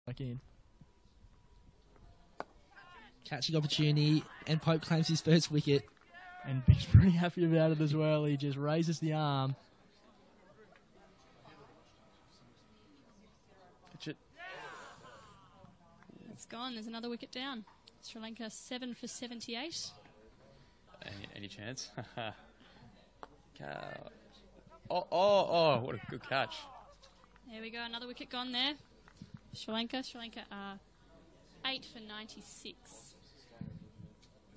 back in. Catching opportunity, and Pope claims his first wicket. And he's pretty happy about it as well. He just raises the arm. Pitch it. It's gone. There's another wicket down. Sri Lanka 7 for 78. Any chance? Oh, what a good catch. There we go. Another wicket gone there. Sri Lanka are 8 for 96.